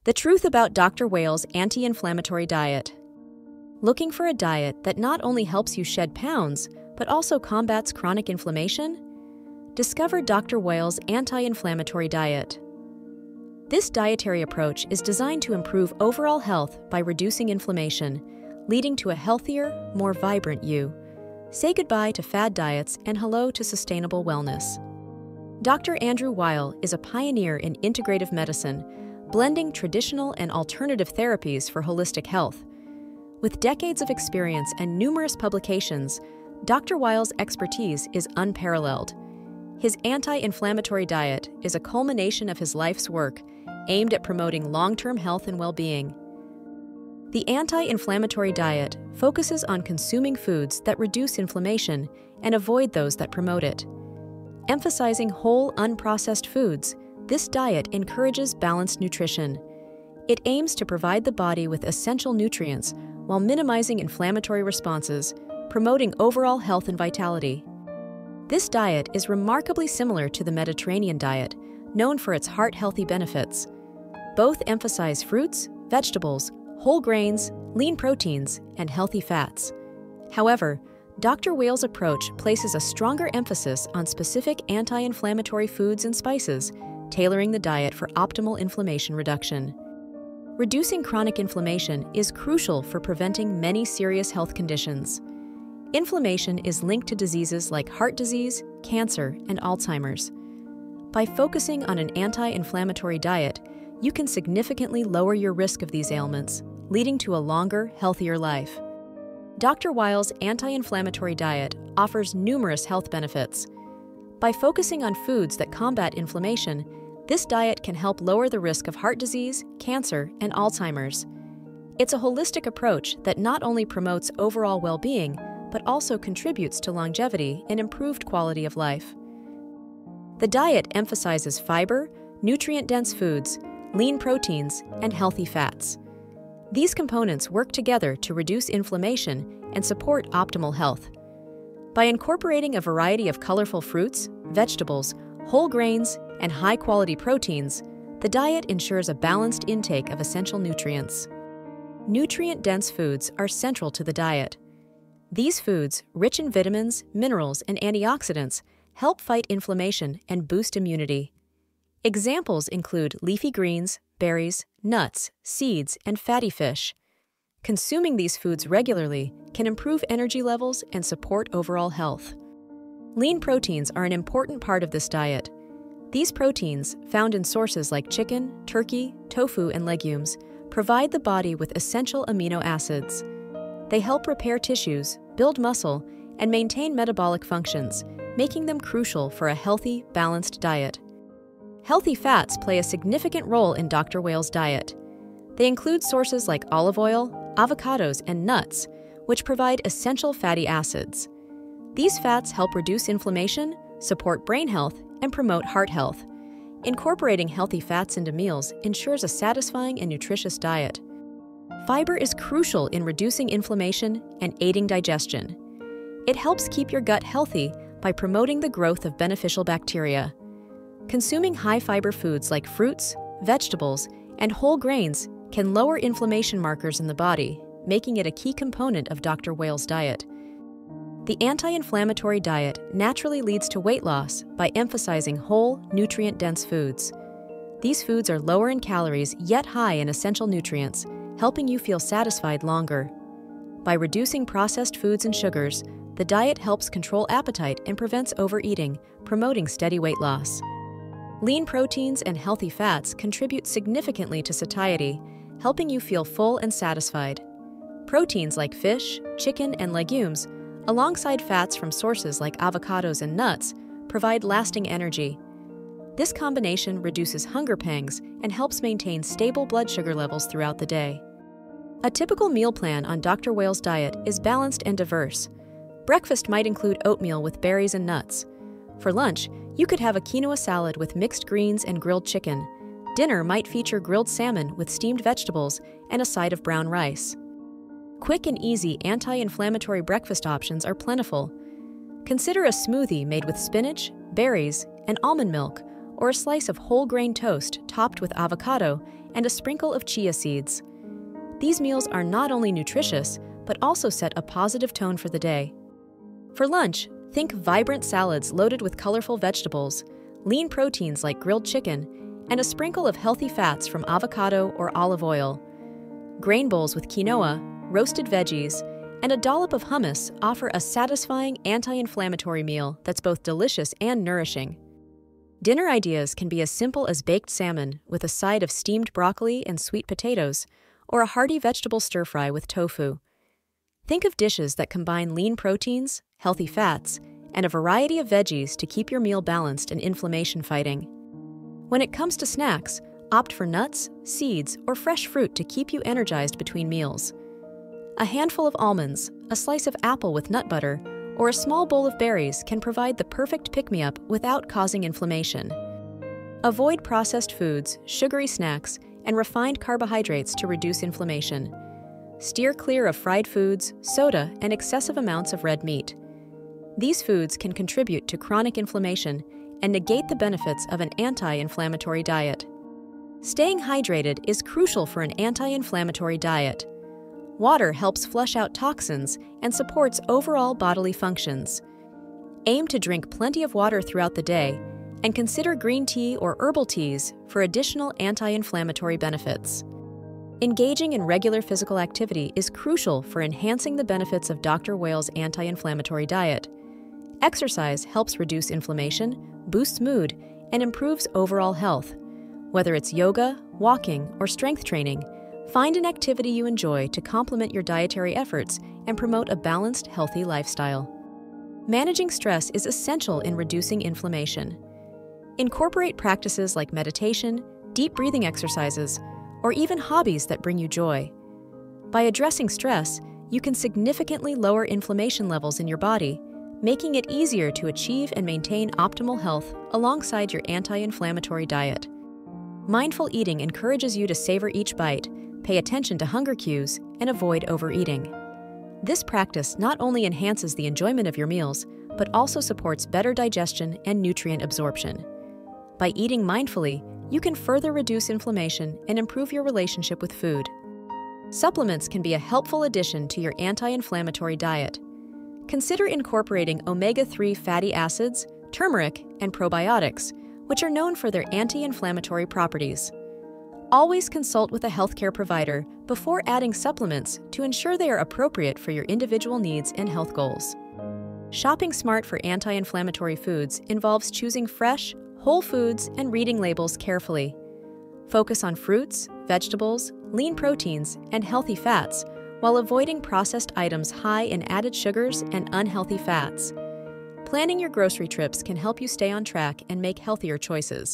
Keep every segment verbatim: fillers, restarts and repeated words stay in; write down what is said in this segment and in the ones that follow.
The truth about Doctor Whale's anti-inflammatory diet. Looking for a diet that not only helps you shed pounds, but also combats chronic inflammation? Discover Doctor Whale's anti-inflammatory diet. This dietary approach is designed to improve overall health by reducing inflammation, leading to a healthier, more vibrant you. Say goodbye to fad diets and hello to sustainable wellness. Doctor Andrew Weil is a pioneer in integrative medicine, blending traditional and alternative therapies for holistic health. With decades of experience and numerous publications, Doctor Weil's expertise is unparalleled. His anti-inflammatory diet is a culmination of his life's work aimed at promoting long-term health and well-being. The anti-inflammatory diet focuses on consuming foods that reduce inflammation and avoid those that promote it. Emphasizing whole, unprocessed foods, this diet encourages balanced nutrition. It aims to provide the body with essential nutrients while minimizing inflammatory responses, promoting overall health and vitality. This diet is remarkably similar to the Mediterranean diet, known for its heart-healthy benefits. Both emphasize fruits, vegetables, whole grains, lean proteins, and healthy fats. However, Doctor Whale's approach places a stronger emphasis on specific anti-inflammatory foods and spices, tailoring the diet for optimal inflammation reduction. Reducing chronic inflammation is crucial for preventing many serious health conditions. Inflammation is linked to diseases like heart disease, cancer, and Alzheimer's. By focusing on an anti-inflammatory diet, you can significantly lower your risk of these ailments, leading to a longer, healthier life. Doctor Weil's anti-inflammatory diet offers numerous health benefits. By focusing on foods that combat inflammation, this diet can help lower the risk of heart disease, cancer, and Alzheimer's. It's a holistic approach that not only promotes overall well-being, but also contributes to longevity and improved quality of life. The diet emphasizes fiber, nutrient-dense foods, lean proteins, and healthy fats. These components work together to reduce inflammation and support optimal health. By incorporating a variety of colorful fruits, vegetables, whole grains, and high-quality proteins, the diet ensures a balanced intake of essential nutrients. Nutrient-dense foods are central to the diet. These foods, rich in vitamins, minerals, and antioxidants, help fight inflammation and boost immunity. Examples include leafy greens, berries, nuts, seeds, and fatty fish. Consuming these foods regularly can improve energy levels and support overall health. Lean proteins are an important part of this diet. These proteins, found in sources like chicken, turkey, tofu, and legumes, provide the body with essential amino acids. They help repair tissues, build muscle, and maintain metabolic functions, making them crucial for a healthy, balanced diet. Healthy fats play a significant role in Doctor Whale's diet. They include sources like olive oil, avocados, and nuts, which provide essential fatty acids. These fats help reduce inflammation, support brain health, and promote heart health. Incorporating healthy fats into meals ensures a satisfying and nutritious diet. Fiber is crucial in reducing inflammation and aiding digestion. It helps keep your gut healthy by promoting the growth of beneficial bacteria. Consuming high-fiber foods like fruits, vegetables, and whole grains can lower inflammation markers in the body, making it a key component of Doctor Whale's diet. The anti-inflammatory diet naturally leads to weight loss by emphasizing whole, nutrient-dense foods. These foods are lower in calories yet high in essential nutrients, helping you feel satisfied longer. By reducing processed foods and sugars, the diet helps control appetite and prevents overeating, promoting steady weight loss. Lean proteins and healthy fats contribute significantly to satiety, helping you feel full and satisfied. Proteins like fish, chicken, and legumes, alongside fats from sources like avocados and nuts, provide lasting energy. This combination reduces hunger pangs and helps maintain stable blood sugar levels throughout the day. A typical meal plan on Doctor Whale's diet is balanced and diverse. Breakfast might include oatmeal with berries and nuts. For lunch, you could have a quinoa salad with mixed greens and grilled chicken. Dinner might feature grilled salmon with steamed vegetables and a side of brown rice. Quick and easy anti-inflammatory breakfast options are plentiful. Consider a smoothie made with spinach, berries, and almond milk, or a slice of whole grain toast topped with avocado and a sprinkle of chia seeds. These meals are not only nutritious, but also set a positive tone for the day. For lunch, think vibrant salads loaded with colorful vegetables, lean proteins like grilled chicken, and a sprinkle of healthy fats from avocado or olive oil. Grain bowls with quinoa, roasted veggies, and a dollop of hummus offer a satisfying anti-inflammatory meal that's both delicious and nourishing. Dinner ideas can be as simple as baked salmon with a side of steamed broccoli and sweet potatoes, or a hearty vegetable stir-fry with tofu. Think of dishes that combine lean proteins, healthy fats, and a variety of veggies to keep your meal balanced and inflammation-fighting. When it comes to snacks, opt for nuts, seeds, or fresh fruit to keep you energized between meals. A handful of almonds, a slice of apple with nut butter, or a small bowl of berries can provide the perfect pick-me-up without causing inflammation. Avoid processed foods, sugary snacks, and refined carbohydrates to reduce inflammation. Steer clear of fried foods, soda, and excessive amounts of red meat. These foods can contribute to chronic inflammation and negate the benefits of an anti-inflammatory diet. Staying hydrated is crucial for an anti-inflammatory diet. Water helps flush out toxins and supports overall bodily functions. Aim to drink plenty of water throughout the day, and consider green tea or herbal teas for additional anti-inflammatory benefits. Engaging in regular physical activity is crucial for enhancing the benefits of Doctor Whale's anti-inflammatory diet. Exercise helps reduce inflammation, boosts mood, and improves overall health. Whether it's yoga, walking, or strength training, find an activity you enjoy to complement your dietary efforts and promote a balanced, healthy lifestyle. Managing stress is essential in reducing inflammation. Incorporate practices like meditation, deep breathing exercises, or even hobbies that bring you joy. By addressing stress, you can significantly lower inflammation levels in your body, making it easier to achieve and maintain optimal health alongside your anti-inflammatory diet. Mindful eating encourages you to savor each bite, pay attention to hunger cues, and avoid overeating. This practice not only enhances the enjoyment of your meals, but also supports better digestion and nutrient absorption. By eating mindfully, you can further reduce inflammation and improve your relationship with food. Supplements can be a helpful addition to your anti-inflammatory diet. Consider incorporating omega three fatty acids, turmeric, and probiotics, which are known for their anti-inflammatory properties. Always consult with a healthcare provider before adding supplements to ensure they are appropriate for your individual needs and health goals. Shopping smart for anti-inflammatory foods involves choosing fresh, whole foods and reading labels carefully. Focus on fruits, vegetables, lean proteins, and healthy fats while avoiding processed items high in added sugars and unhealthy fats. Planning your grocery trips can help you stay on track and make healthier choices.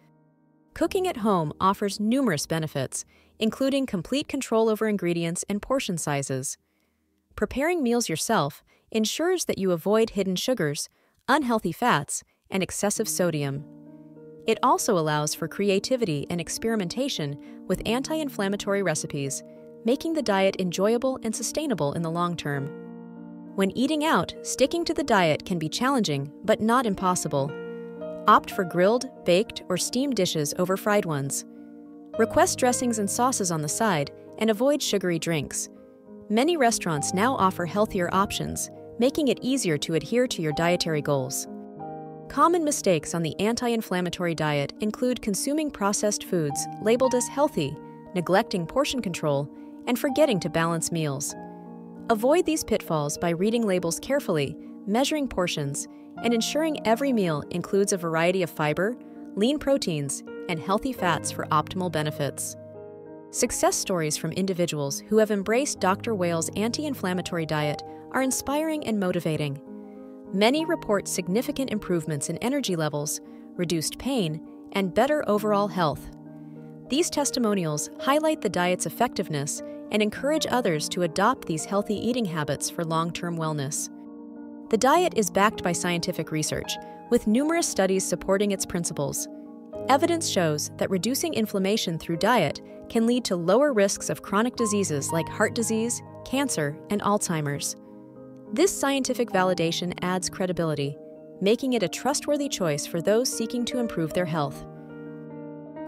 Cooking at home offers numerous benefits, including complete control over ingredients and portion sizes. Preparing meals yourself ensures that you avoid hidden sugars, unhealthy fats, and excessive sodium. It also allows for creativity and experimentation with anti-inflammatory recipes, making the diet enjoyable and sustainable in the long term. When eating out, sticking to the diet can be challenging, but not impossible. Opt for grilled, baked, or steamed dishes over fried ones. Request dressings and sauces on the side, and avoid sugary drinks. Many restaurants now offer healthier options, making it easier to adhere to your dietary goals. Common mistakes on the anti-inflammatory diet include consuming processed foods labeled as healthy, neglecting portion control, and forgetting to balance meals. Avoid these pitfalls by reading labels carefully, measuring portions, and ensuring every meal includes a variety of fiber, lean proteins, and healthy fats for optimal benefits. Success stories from individuals who have embraced Doctor Whale's anti-inflammatory diet are inspiring and motivating. Many report significant improvements in energy levels, reduced pain, and better overall health. These testimonials highlight the diet's effectiveness and encourage others to adopt these healthy eating habits for long-term wellness. The diet is backed by scientific research, with numerous studies supporting its principles. Evidence shows that reducing inflammation through diet can lead to lower risks of chronic diseases like heart disease, cancer, and Alzheimer's. This scientific validation adds credibility, making it a trustworthy choice for those seeking to improve their health.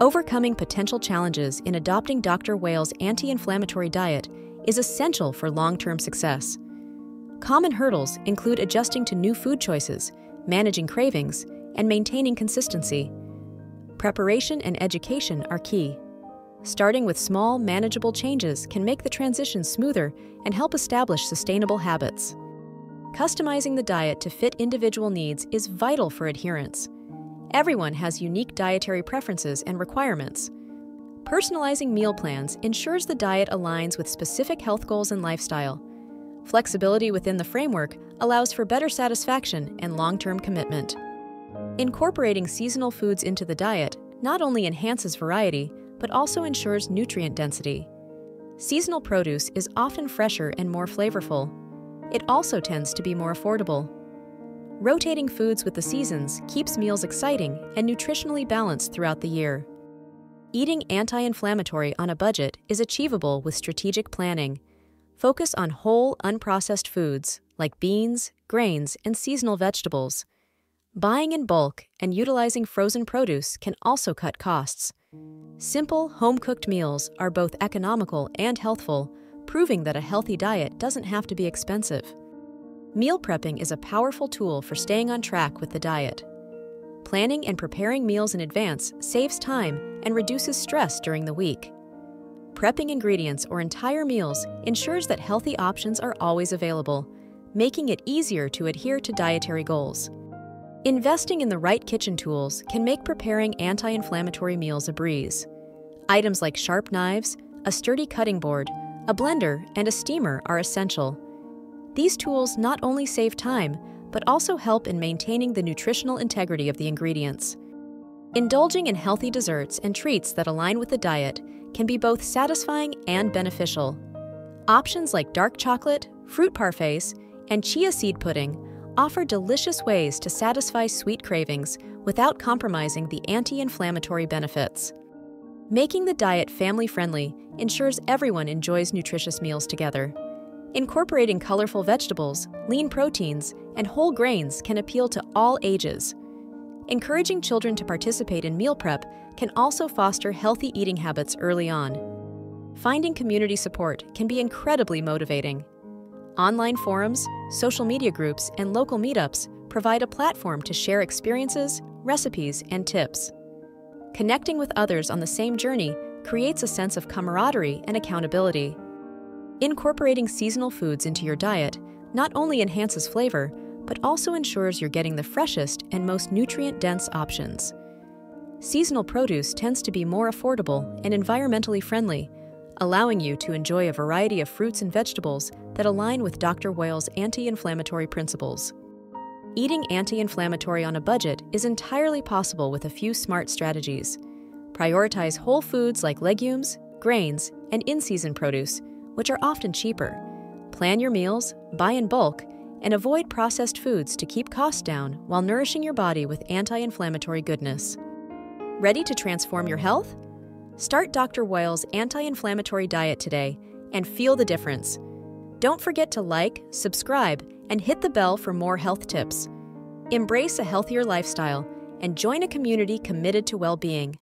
Overcoming potential challenges in adopting Doctor Whale's anti-inflammatory diet is essential for long-term success. Common hurdles include adjusting to new food choices, managing cravings, and maintaining consistency. Preparation and education are key. Starting with small, manageable changes can make the transition smoother and help establish sustainable habits. Customizing the diet to fit individual needs is vital for adherence. Everyone has unique dietary preferences and requirements. Personalizing meal plans ensures the diet aligns with specific health goals and lifestyle. Flexibility within the framework allows for better satisfaction and long-term commitment. Incorporating seasonal foods into the diet not only enhances variety, but also ensures nutrient density. Seasonal produce is often fresher and more flavorful. It also tends to be more affordable. Rotating foods with the seasons keeps meals exciting and nutritionally balanced throughout the year. Eating anti-inflammatory on a budget is achievable with strategic planning. Focus on whole, unprocessed foods like beans, grains, and seasonal vegetables. Buying in bulk and utilizing frozen produce can also cut costs. Simple, home-cooked meals are both economical and healthful, proving that a healthy diet doesn't have to be expensive. Meal prepping is a powerful tool for staying on track with the diet. Planning and preparing meals in advance saves time and reduces stress during the week. Prepping ingredients or entire meals ensures that healthy options are always available, making it easier to adhere to dietary goals. Investing in the right kitchen tools can make preparing anti-inflammatory meals a breeze. Items like sharp knives, a sturdy cutting board, a blender, and a steamer are essential. These tools not only save time, but also help in maintaining the nutritional integrity of the ingredients. Indulging in healthy desserts and treats that align with the diet can be both satisfying and beneficial. Options like dark chocolate, fruit parfaits, and chia seed pudding offer delicious ways to satisfy sweet cravings without compromising the anti-inflammatory benefits. Making the diet family-friendly ensures everyone enjoys nutritious meals together. Incorporating colorful vegetables, lean proteins, and whole grains can appeal to all ages. Encouraging children to participate in meal prep can also foster healthy eating habits early on. Finding community support can be incredibly motivating. Online forums, social media groups, and local meetups provide a platform to share experiences, recipes, and tips. Connecting with others on the same journey creates a sense of camaraderie and accountability. Incorporating seasonal foods into your diet not only enhances flavor, but also ensures you're getting the freshest and most nutrient-dense options. Seasonal produce tends to be more affordable and environmentally friendly, allowing you to enjoy a variety of fruits and vegetables that align with Doctor Whale's anti-inflammatory principles. Eating anti-inflammatory on a budget is entirely possible with a few smart strategies. Prioritize whole foods like legumes, grains, and in-season produce, which are often cheaper. Plan your meals, buy in bulk, and avoid processed foods to keep costs down while nourishing your body with anti-inflammatory goodness. Ready to transform your health? Start Doctor Whale's anti-inflammatory diet today and feel the difference. Don't forget to like, subscribe, and hit the bell for more health tips. Embrace a healthier lifestyle and join a community committed to well-being.